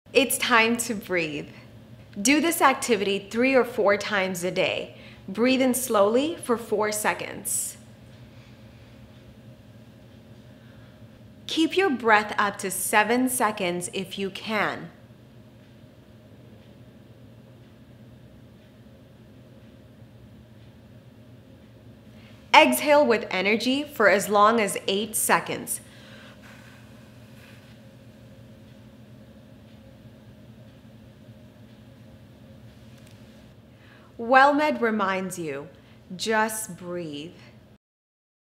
It's time to breathe. Do this activity 3 or 4 times a day. Breathe in slowly for 4 seconds. Keep your breath up to 7 seconds if you can. Exhale with energy for as long as 8 seconds. WellMed reminds you, just breathe.